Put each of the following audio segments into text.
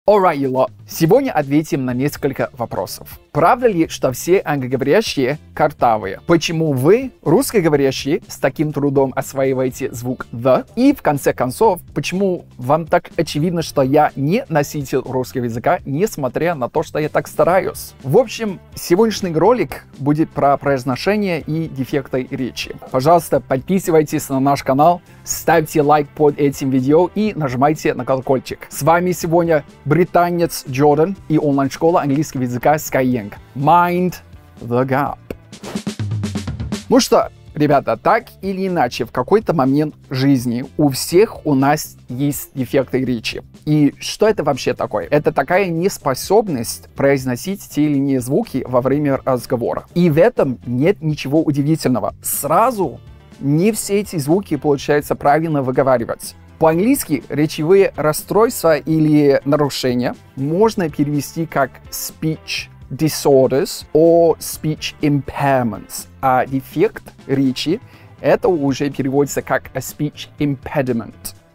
Alright, you lot. Сегодня ответим на несколько вопросов. Правда ли, что все англоговорящие картавые? Почему вы, русскоговорящие, с таким трудом осваиваете звук «the»? И, в конце концов, почему вам так очевидно, что я не носитель русского языка, несмотря на то, что я так стараюсь? В общем, сегодняшний ролик будет про произношение и дефекты речи. Пожалуйста, подписывайтесь на наш канал, ставьте лайк под этим видео и нажимайте на колокольчик. С вами сегодня британец Джордан и онлайн-школа английского языка Skyeng. Mind the gap. Ну что, ребята, так или иначе, в какой-то момент жизни у всех у нас есть дефекты речи. И что это вообще такое? Это такая неспособность произносить те или иные звуки во время разговора. И в этом нет ничего удивительного. Сразу не все эти звуки получается правильно выговаривать. По-английски речевые расстройства или нарушения можно перевести как speech disorders or speech impairments, а дефект речи это уже переводится как a speech impediment.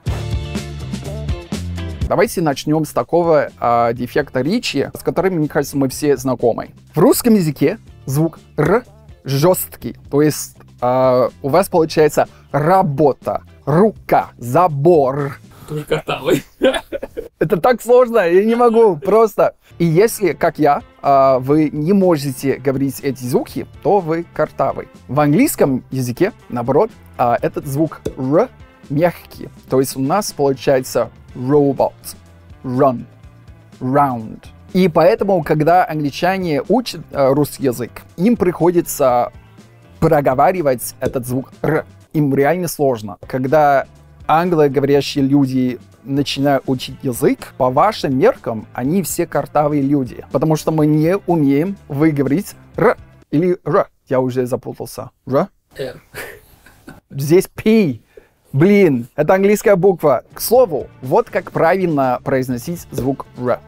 Давайте начнем с такого дефекта речи, с которым, мне кажется, мы все знакомы. В русском языке звук «р» жесткий, то есть у вас получается работа, рука, забор. Тоже картавый. Это так сложно, я не могу, просто. И если, как я, вы не можете говорить эти звуки, то вы картавый. В английском языке, наоборот, этот звук «р» мягкий. То есть у нас получается robot, run, round. И поэтому, когда англичане учат русский язык, им приходится проговаривать этот звук «р». Им реально сложно. Когда англоговорящие люди начинают учить язык, по вашим меркам, они все картавые люди. Потому что мы не умеем выговорить «р» или «р». Я уже запутался. «Р»? «Р». Здесь «п». Блин, это английская буква. К слову, вот как правильно произносить звук «р».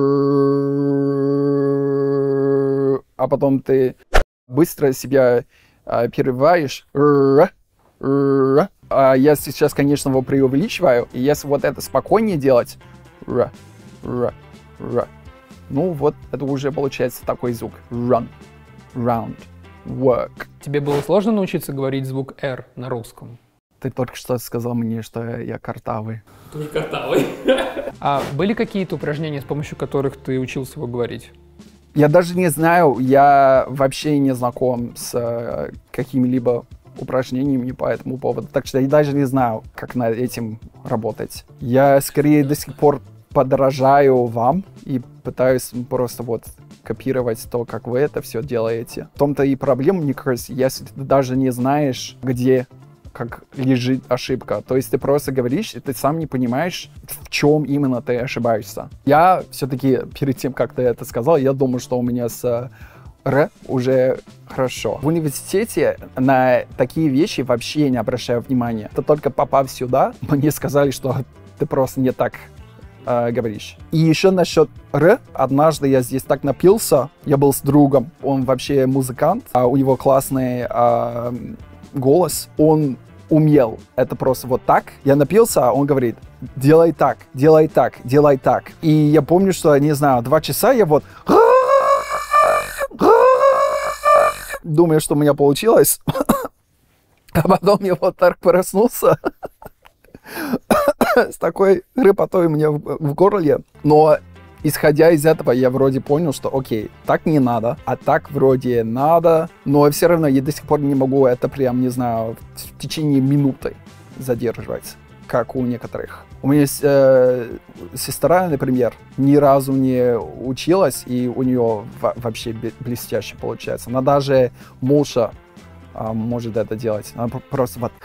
А потом ты быстро себя перерываешь «р». Я сейчас, конечно, его преувеличиваю, и если вот это спокойнее делать, ну вот это уже получается такой звук. Run, round, work. Тебе было сложно научиться говорить звук «р» на русском? Ты только что сказал мне, что я картавый. Тоже картавый. А были какие-то упражнения, с помощью которых ты учился его говорить? Я даже не знаю, я вообще не знаком с какими-либо упражнениями по этому поводу. Так что я даже не знаю, как над этим работать. Я скорее до сих пор подражаю вам и пытаюсь просто вот копировать то, как вы это все делаете. В том-то и проблема, мне кажется, если ты даже не знаешь, где как лежит ошибка. То есть ты просто говоришь, и ты сам не понимаешь, в чем именно ты ошибаешься. Я все-таки перед тем, как ты это сказал, я думаю, что у меня с «р» уже хорошо. В университете на такие вещи вообще не обращаю внимания. Это только попав сюда, мне сказали, что ты просто не так говоришь. И еще насчет «р». Однажды я здесь так напился, я был с другом, он вообще музыкант, у него классный голос, он умел это просто вот так. Я напился, а он говорит: делай так, делай так, делай так. И я помню, что, не знаю, 2 часа я вот думаю, что у меня получилось. А потом я вот так проснулся с такой рыпотой у меня в горле. Но исходя из этого, я вроде понял, что окей, так не надо, а так вроде надо. Но все равно я до сих пор не могу это прям, не знаю, в течение минуты задерживать, как у некоторых. У меня есть сестра, например, ни разу не училась, и у нее вообще блестяще получается. Она даже молча может это делать. Она просто вот...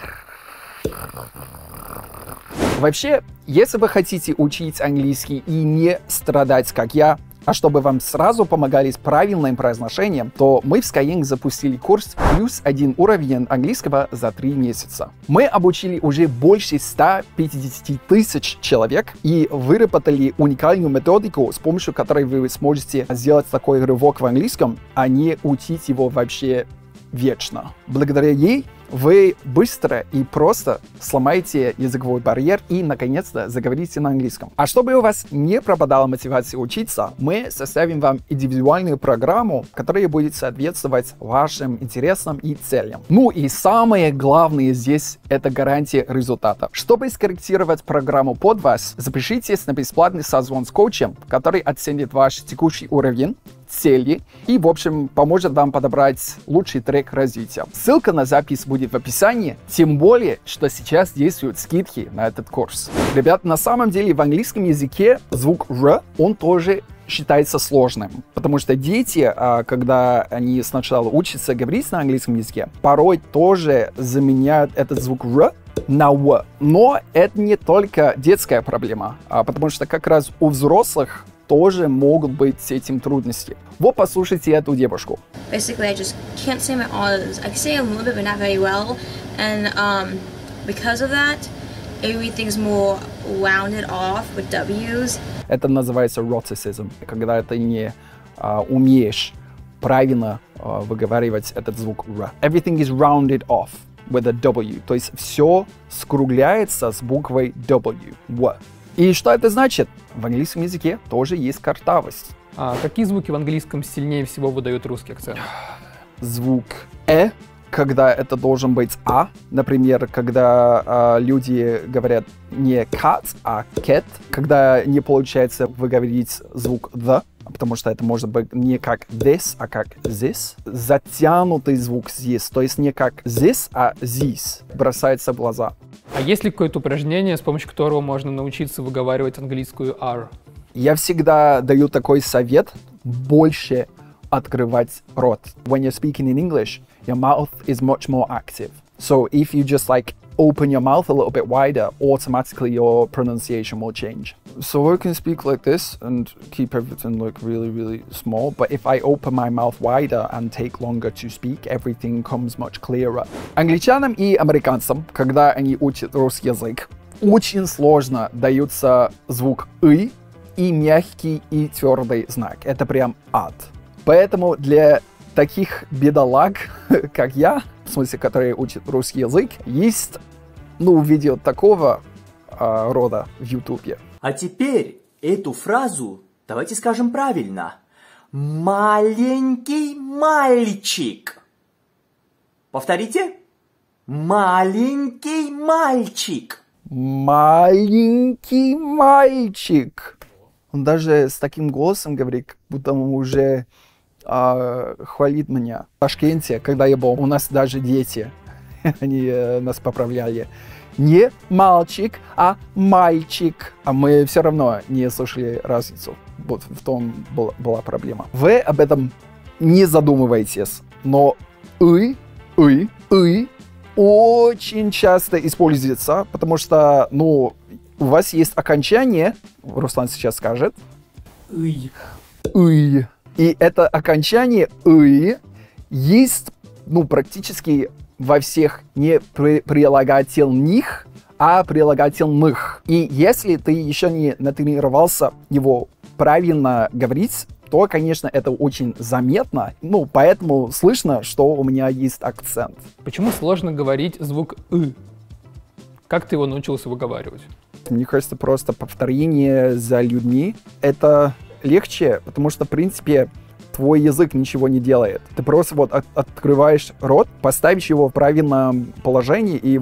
Вообще, если вы хотите учить английский и не страдать, как я, а чтобы вам сразу помогали с правильным произношением, то мы в Skyeng запустили курс +1 уровень английского за 3 месяца. Мы обучили уже больше 150 тысяч человек и выработали уникальную методику, с помощью которой вы сможете сделать такой рывок в английском, а не учить его вообще вечно. Благодаря ей вы быстро и просто сломаете языковой барьер и, наконец-то, заговорите на английском. А чтобы у вас не пропадала мотивация учиться, мы составим вам индивидуальную программу, которая будет соответствовать вашим интересам и целям. Ну и самое главное здесь — это гарантия результата. Чтобы скорректировать программу под вас, запишитесь на бесплатный созвон с коучем, который оценит ваш текущий уровень, цели и, в общем, поможет вам подобрать лучший трек развития. Ссылка на запись будет в описании, тем более, что сейчас действуют скидки на этот курс. Ребят, на самом деле в английском языке звук «р», он тоже считается сложным, потому что дети, когда они сначала учатся говорить на английском языке, порой тоже заменяют этот звук «р» на «в». Но это не только детская проблема, потому что как раз у взрослых тоже могут быть с этим трудности. Вот послушайте эту девушку. Basically, I just can't say my R's. I can say a little bit, but not very well. And because of that, everything's more rounded off with W's. Это называется rhoticism, когда ты не умеешь правильно выговаривать этот звук «р». Everything is rounded off with a W. То есть все скругляется с буквой W. В. И что это значит? В английском языке тоже есть картавость. А какие звуки в английском сильнее всего выдает русский акцент? Звук когда это должен быть «а». Например, когда люди говорят не «cat», а «cat». Когда не получается выговорить звук «the», потому что это может быть не как «this», а как «this». Затянутый звук здесь, то есть не как «this», а «this» бросается в глаза. А есть ли какое-то упражнение, с помощью которого можно научиться выговаривать английскую R? Я всегда даю такой совет: больше открывать рот. When you're speaking in English, your mouth is much more active. So if you just like open your mouth a little bit wider, automatically your pronunciation will change. So I can speak like this and keep everything like really, really small. But if I open my mouth wider and take longer to speak, everything comes much clearer. Англичанам и американцам, когда они учат русский язык, очень сложно дается звук «ы» и мягкий и твердый знак. Это прям ад. Поэтому для таких бедолаг, как я, в смысле, которые учат русский язык, есть, видео такого рода в Ютубе. А теперь эту фразу давайте скажем правильно. Маленький мальчик. Повторите. Маленький мальчик. Маленький мальчик. Он даже с таким голосом говорит, как будто он уже хвалит меня. В Ташкенте, когда я был, у нас даже дети, они нас поправляли. Не мальчик, а мальчик. А мы все равно не слышали разницу. Вот в том была проблема. Вы об этом не задумываетесь, но очень часто используется, потому что, у вас есть окончание, Руслан сейчас скажет, и это окончание есть, практически во всех не прилагательных, а прилагательных. И если ты еще не натренировался его правильно говорить, то, конечно, это очень заметно. Поэтому слышно, что у меня есть акцент. Почему сложно говорить звук «ы»? Как ты его научился выговаривать? Мне кажется, просто повторение за людьми — это легче, потому что, в принципе, твой язык ничего не делает. Ты просто открываешь рот, поставишь его в правильном положении, и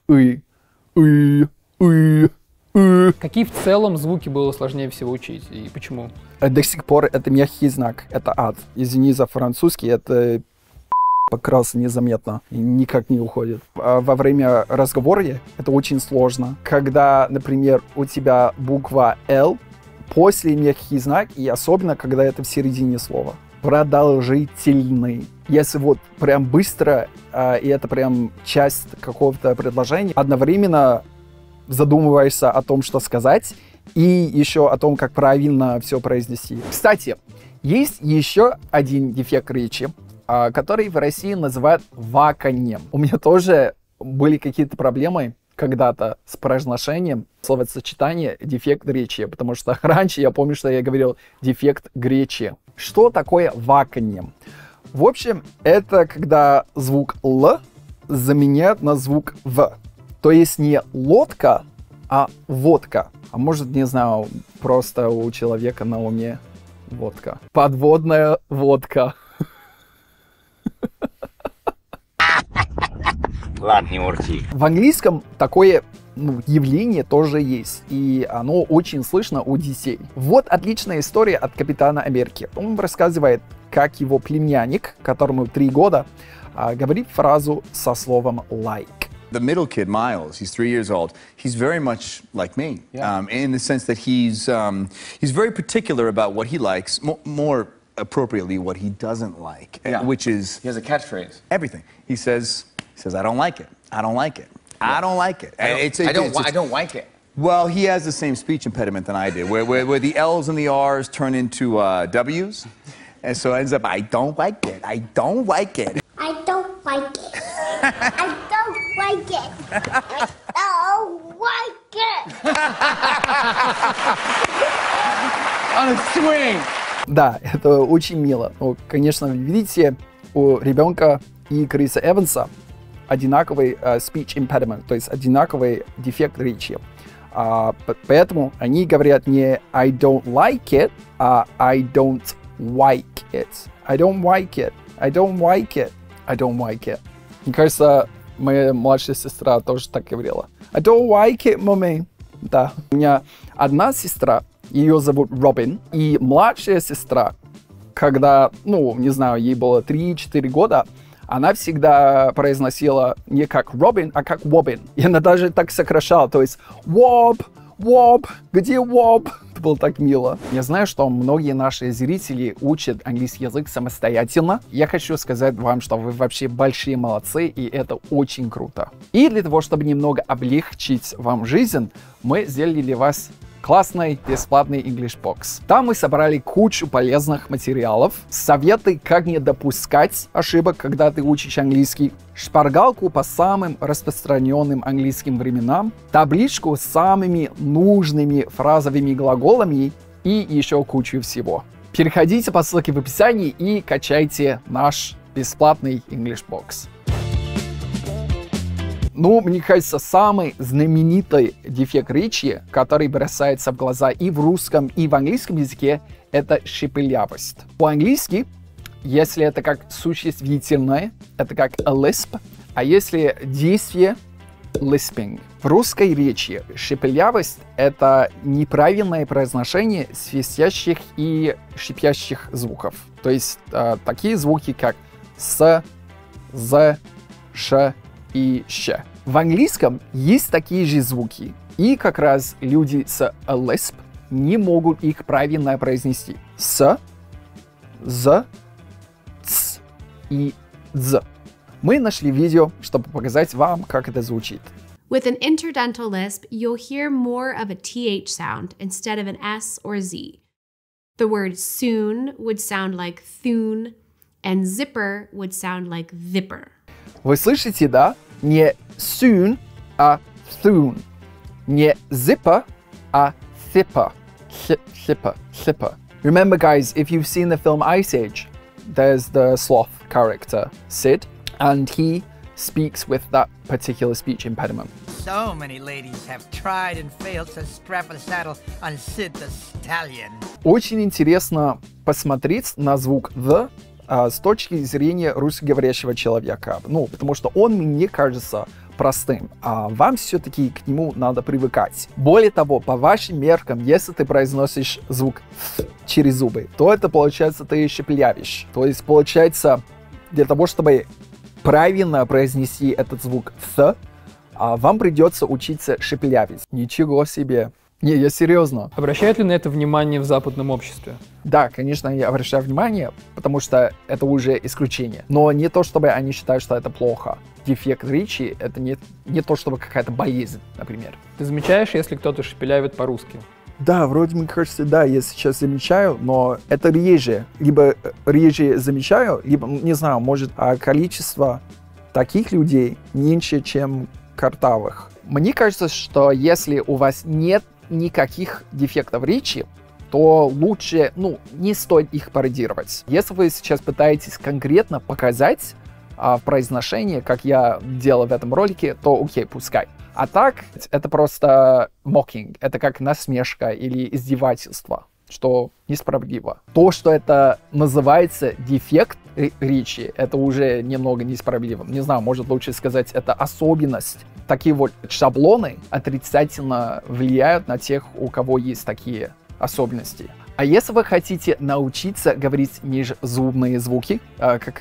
Какие в целом звуки было сложнее всего учить, и почему? До сих пор это мягкий знак, это ад. Извини за французский, это покрался незаметно и никак не уходит. Во время разговора это очень сложно. Когда, например, у тебя буква «Л», после мягкий знак, и особенно, когда это в середине слова. Продолжительный. Если прям быстро, и это прям часть какого-то предложения, одновременно задумываешься о том, что сказать, и еще о том, как правильно все произнести. Кстати, есть еще один дефект речи, который в России называют ваканьем. У меня тоже были какие-то проблемы когда-то с произношением словосочетания дефект речи, потому что раньше я помню, что я говорил дефект гречи. Что такое ваканье? В общем, это когда звук «л» заменяют на звук «в». То есть не лодка, а водка. А может, не знаю, просто у человека на уме водка. Подводная водка. Ладно, не урти. В английском такое явление тоже есть, и оно очень слышно у детей. Вот отличная история от Капитана Америки. Он рассказывает, как его племянник, которому 3 года, говорит фразу со словом «like». The middle kid, Miles, he's 3 years old. He's very much like me, in the sense that he's very particular about what he likes, more appropriately what he doesn't like, which is He has a catchphrase. everything. He says, I don't like it. I don't like it. I don't like it. I don't like it. Well, he has the same speech impediment than I did, where the L's and the R's turn into W's, and so it ends up, I don't like it. I don't like it. I don't like it. I don't like it. I don't like it. On a swing. Да, это очень мило. Ну, конечно, видите, у ребенка и Криса Эванса одинаковый speech impediment, то есть одинаковый дефект речи. Поэтому они говорят не I don't like it, а I don't like it. I don't like it. I don't like it. I don't like it. Мне кажется, моя младшая сестра тоже так говорила. I don't like it, mommy. Да. У меня одна сестра, ее зовут Робин, и младшая сестра, когда, не знаю, ей было 3-4 года, она всегда произносила не как Робин, а как Вобин. И она даже так сокращала, то есть Воб, где Воб? Это было так мило. Я знаю, что многие наши зрители учат английский язык самостоятельно. Я хочу сказать вам, что вы вообще большие молодцы, и это очень круто. И для того, чтобы немного облегчить вам жизнь, мы сделали для вас классный бесплатный English Box. Там мы собрали кучу полезных материалов, советы, как не допускать ошибок, когда ты учишь английский, шпаргалку по самым распространенным английским временам, табличку с самыми нужными фразовыми глаголами и еще кучу всего. Переходите по ссылке в описании и качайте наш бесплатный English Box. Мне кажется, самый знаменитый дефект речи, который бросается в глаза и в русском, и в английском языке, это шепелявость. По-английски, если это как существительное, это как a lisp, а если действие lisping. В русской речи шепелявость — это неправильное произношение свистящих и шипящих звуков. То есть такие звуки, как с, з, ш и щ. В английском есть такие же звуки, и как раз люди с a lisp не могут их правильно произнести. С, з, ц и дз. Мы нашли видео, чтобы показать вам, как это звучит. With an interdental lisp, you'll hear more of a TH sound instead of an S or Z. The word soon would sound like thune, and zipper would sound like zipper. Вы слышите, да? Не soon, а soon. Не zipper, а zipper. Zipper. Remember, guys, if you've seen the film Ice Age, there's the sloth character, Sid, and he speaks with that particular speech impediment. So many ladies have tried and failed to strap a saddle on Sid the Stallion. Очень интересно посмотреть на звук «the» с точки зрения русскоговорящего человека. Потому что он мне кажется простым, а вам все-таки к нему надо привыкать. Более того, по вашим меркам, если ты произносишь звук «th» через зубы, то это получается ты шепелявишь. То есть получается, для того, чтобы правильно произнести этот звук «th», вам придется учиться шепелявить. Ничего себе! Не, я серьезно. Обращают ли на это внимание в западном обществе? Да, конечно, я обращаю внимание, потому что это уже исключение. Но не то, чтобы они считают, что это плохо. Дефект речи — это не то, чтобы какая-то болезнь, например. Ты замечаешь, если кто-то шепелявит по-русски? Да, вроде, мне кажется, да, я сейчас замечаю, но это реже. Либо реже замечаю, либо, не знаю, может, количество таких людей меньше, чем картавых. Мне кажется, что если у вас нет никаких дефектов речи, то лучше, не стоит их пародировать. Если вы сейчас пытаетесь конкретно показать, в произношении, как я делал в этом ролике, то окей, пускай. А так, это просто mocking, это как насмешка или издевательство, что несправедливо. То, что это называется дефект речи, это уже немного несправедливо. Не знаю, может лучше сказать, это особенность. Такие вот шаблоны отрицательно влияют на тех, у кого есть такие особенности. А если вы хотите научиться говорить межзубные звуки, как,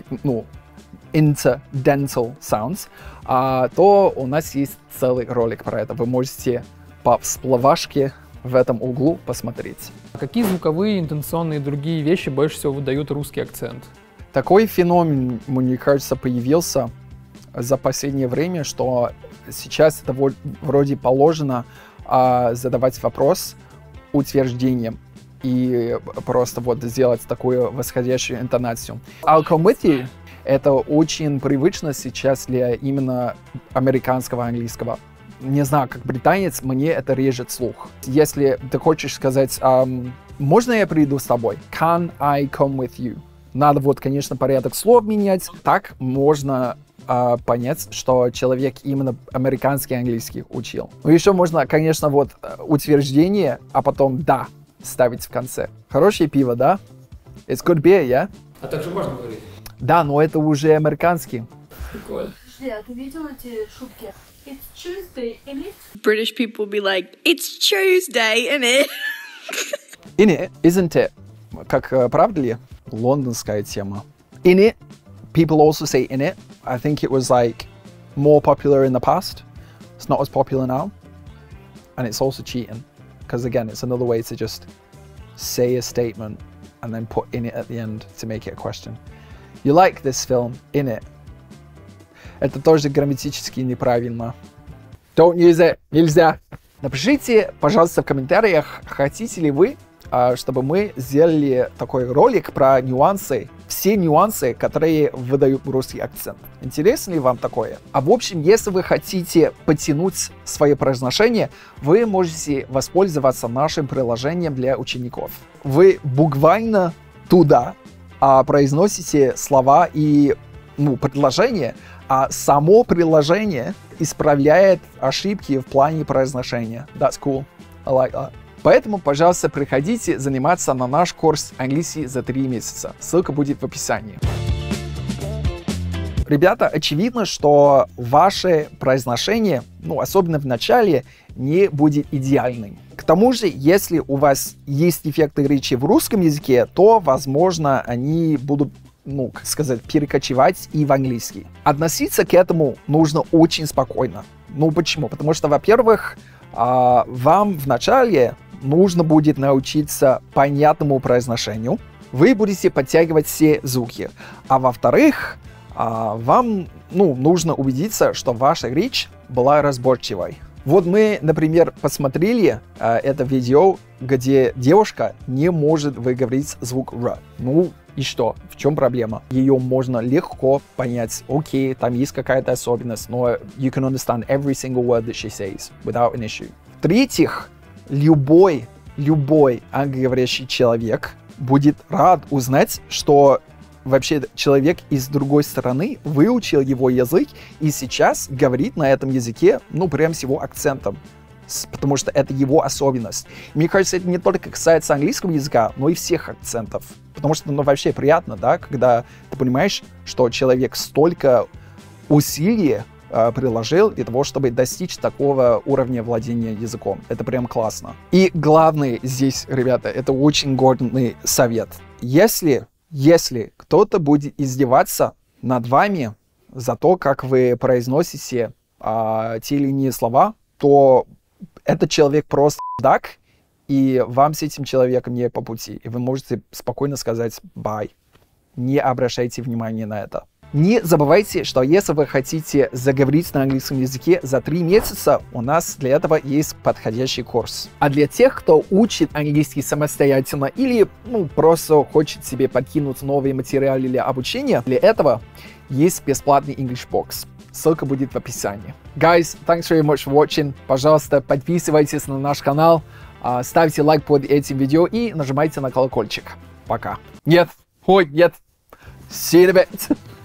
interdental sounds, то у нас есть целый ролик про это. Вы можете по всплывашке в этом углу посмотреть. Какие звуковые, интонационные и другие вещи больше всего выдают русский акцент? Такой феномен, мне кажется, появился за последнее время, что сейчас это вроде положено задавать вопрос утверждением и просто вот сделать такую восходящую интонацию. I'll come with you. Это очень привычно сейчас для именно американского английского. Не знаю, как британец, мне это режет слух. Если ты хочешь сказать, можно я приду с тобой? Can I come with you? Надо вот, конечно, порядок слов менять. Так можно понять, что человек именно американский английский учил. Ну, еще можно, конечно, вот утверждение, а потом «да» ставить в конце. Хорошее пиво, да? It's good beer, yeah? А также можно говорить? Да, но это уже американский. Прикольно. Подожди, а ты видел эти шутки? It's Tuesday, innit? British people be like, it's Tuesday, innit? Innit, isn't it? Как, правда ли? Лондонская тема. Innit, people also say innit. I think it was like more popular in the past. It's not as popular now. And it's also cheating. Because again, it's another way to just say a statement and then put in it at the end to make it a question. You like this film, innit? Это тоже грамматически неправильно. Don't use it. Нельзя. Напишите, пожалуйста, в комментариях, хотите ли вы, чтобы мы сделали такой ролик про нюансы, все нюансы, которые выдают русский акцент. Интересно ли вам такое? А в общем, если вы хотите потянуть свое произношение, вы можете воспользоваться нашим приложением для учеников. Вы буквально туда произносите слова и предложения, а само приложение исправляет ошибки в плане произношения. That's cool. I like that. Поэтому, пожалуйста, приходите заниматься на наш курс английский за 3 месяца. Ссылка будет в описании. Ребята, очевидно, что ваше произношение, особенно в начале, не будет идеальным. К тому же, если у вас есть дефекты речи в русском языке, то, возможно, они будут, перекочевать и в английский. Относиться к этому нужно очень спокойно. Почему? Потому что, во-первых, вам вначале нужно будет научиться понятному произношению. Вы будете подтягивать все звуки. А во-вторых, вам нужно убедиться, что ваша речь была разборчивой. Вот мы, например, посмотрели это видео, где девушка не может выговорить звук «р». И что? В чем проблема? Ее можно легко понять. Окей, там есть какая-то особенность, но you can understand every single word that she says without an issue. В-третьих, любой англоговорящий человек будет рад узнать, что вообще человек из другой страны выучил его язык и сейчас говорит на этом языке, прям с его акцентом. Потому что это его особенность. Мне кажется, это не только касается английского языка, но и всех акцентов. Потому что, вообще приятно, да, когда ты понимаешь, что человек столько усилий приложил для того, чтобы достичь такого уровня владения языком. Это прям классно. И главное здесь, ребята, это очень годный совет. Если кто-то будет издеваться над вами за то, как вы произносите те или иные слова, то этот человек просто так, и вам с этим человеком не по пути. И вы можете спокойно сказать «bye». Не обращайте внимания на это. Не забывайте, что если вы хотите заговорить на английском языке за 3 месяца, у нас для этого есть подходящий курс. А для тех, кто учит английский самостоятельно или просто хочет себе подкинуть новые материалы для обучения, для этого есть бесплатный English Box. Ссылка будет в описании. Guys, thanks very much for watching. Пожалуйста, подписывайтесь на наш канал, ставьте лайк под этим видео и нажимайте на колокольчик. Пока. Нет. Ой, нет. See you in a bit.